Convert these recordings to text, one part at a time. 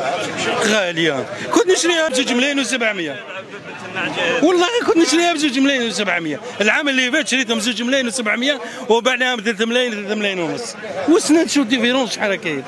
غاليه، كنت نشريها ب 2 ملايين و700. والله كنت نشريها ب 2 ملايين و700. العام اللي فات شريتهم ب 2 ملايين و700 وبعناها ب 3 ملايين 3 ملايين ونص. والسنه تشوف ديفيرونس شحال كاين.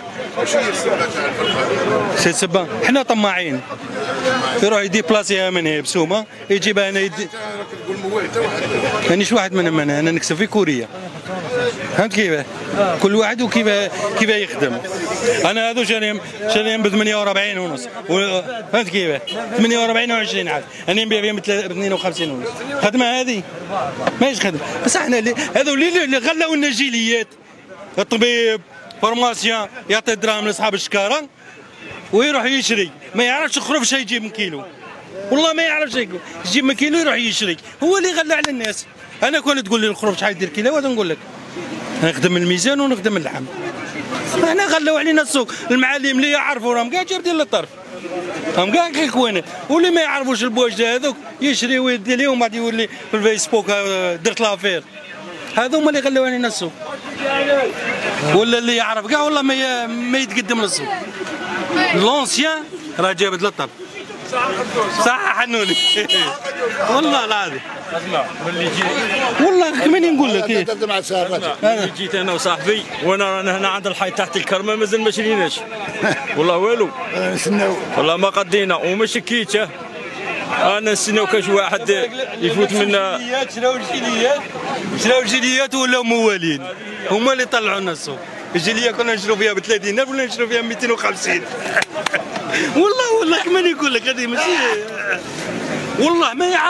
سي سبا حنا طماعين. يروح يديبلاسيها من هنا بسومه يجيبها هنا مانيش واحد منهم، انا نكسب في كوريا. فهمت كيفاه؟ كل واحد وكيف يخدم. انا هذو شاريهم ب 48 ونص، فهمت كيفاه؟ 48 و20 عاد، انا نبيع بهم ب 52 ونص. خدمه هذه ماهيش خدمه، بس احنا هذو اللي غلاو لنا الجيليات. الطبيب فورماسيون يعطي دراهم لاصحاب الشكاره ويروح يشري، ما يعرفش الخروف شي يجيب من كيلو. والله ما يعرفش يجيب من كيلو يروح يشري، هو اللي غلى على الناس. انا كون تقول لي الخروف شحال يدير كيلو هذا نقول لك نخدم الميزان ونخدم اللحم. احنا غلاو علينا السوق، المعالم اللي يعرفوا راهم كاع جابدين للطرف، راهم كاع كيكوانات، واللي ما يعرفوش البواجده هذوك يشري ويدي لهم بعد يولي في الفيسبوك درت لافير. هذو هما اللي غلاو علينا السوق. ولا اللي يعرف كاع والله ما يتقدم للسوق. لونسيان راه جابت للطرف. صح حنوني والله العظيم. اسمع ملي جيت والله ماني نقول لك ملي جيت انا وصاحبي وانا رانا هنا عند الحي تحت الكرمه مازال ما شريناش والله والو. نستناو والله ما قدينا وما شكيتش. انا نستناو كاش واحد يفوت منا. شراو الجيليات ولاو موالين، هما اللي طلعوا لنا السوق. الجيليه كنا نشرو فيها ب 30 ولا نشرو فيها ب 250. والله كما نقول لك هذه ماشي، والله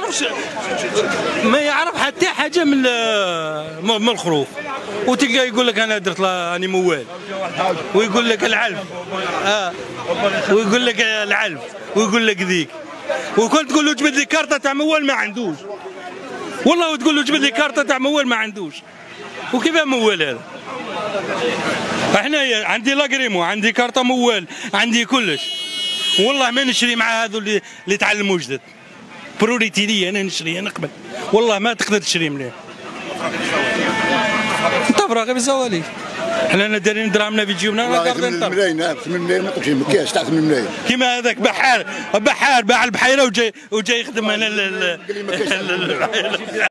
ما يعرف حتى حاجه من الخروف. وتلقى يقول لك انا درت راني موال، ويقول لك العلف ويقول لك العلف ويقول لك ذيك. وكنت تقول له جبد لي كارطه تاع موال ما عندوش، والله وتقول له جبد لي كارطه تاع موال ما عندوش. وكيف موال هذا؟ احنا عندي لاكريمو، عندي كارطه موال، عندي كلش. والله ما نشري مع هذو اللي تعلموا جدد. بروريتي لي انا نشري، انا نقبل. والله ما تقدر تشري مليح. انت فراغي بالزوالي. حنا دايرين دراهمنا في جيوبنا. 8 ملايين 8 ملايين ما تمشي ما كاينش تاع 8 ملايين. كيما هذاك بحار باع البحيره وجاي يخدم هنا